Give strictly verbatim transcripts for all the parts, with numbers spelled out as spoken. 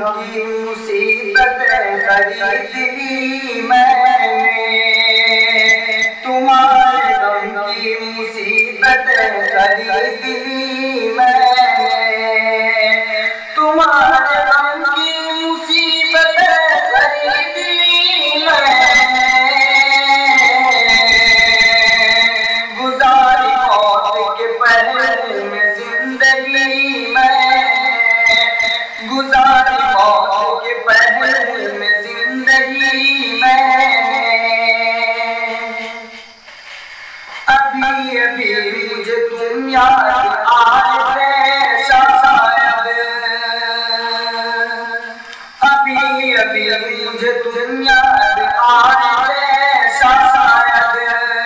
की मुसीबत खरीद ली मैंने, तुम्हारे गम की मुसीबत खरीद ली मैंने, तुम्हारे गम की मुसीबत खरीद ली मैंने। गुजारी मौत के पहले में जिंदगी मैंने, गुजारी मौत के पहले में जिंदगी मैंने। अभी अभी मुझे तुम याद आए शायद, अभी अभी मुझे तुम याद आए शायद,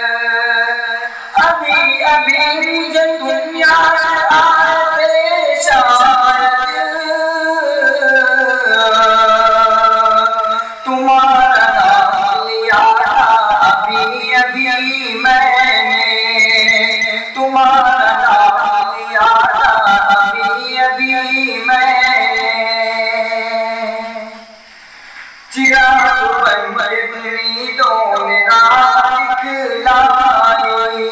अभी अभी मुझे तुम याद आए शायद। तुम्हारा नाम लिया अभी अभी मैंने, तुम्हारा नाम लिया अभी अभी मैंने। चिराग बन के उम्मीदों ने रात दिखलाई,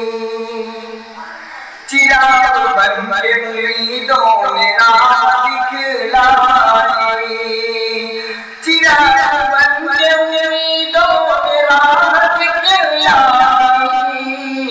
चिराग बन के उम्मीदों ने रात दिखलाई, चिराग बन के उम्मीदों ने रात दिखलाई।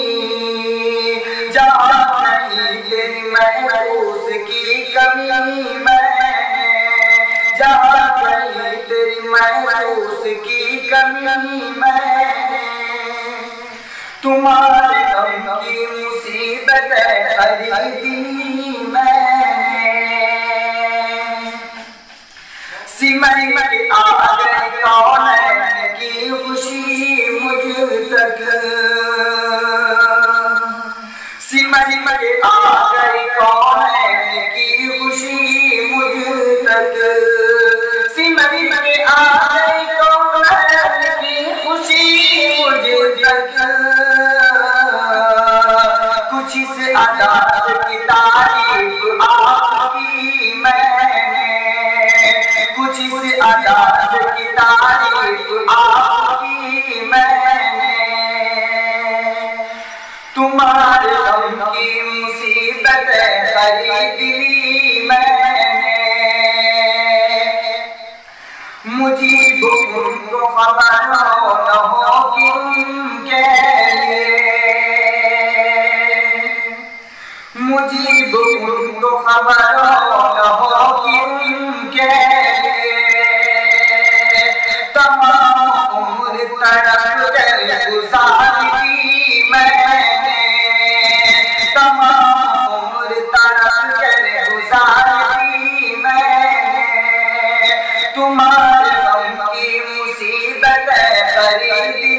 जहाँ नहीं तेरी महसूस की कमी मैंने, जहाँ नहीं तेरी महसूस की कमी मैंने। तुम्हारे गम की मुसीबत खरीद ली मैंने। सिमर में आ गई कौन की खुशी मुझ तक, सिमर में आ गई कौन की खुशी मुझ तक, सिमर में आ गई कौन की खुशी मुझ तक। कुछ इस अदात की तारीफ आपकी मैंने, कुछ इस अदात की तारीफ आपकी मैंने। तुम्हारे गम की मुसीबत खरीद ली मैंने। मुझे तुमको खबर हो न हो कि उनके लिए, मुझे तुमको खबर हो न हो कि उनके लिए। तमाम उम्र तड़प कर गुजारी मैंने, तमाम उम्र तड़प कर गुजारी मैंने। तुम्हारे गम की मुसीबत खरीद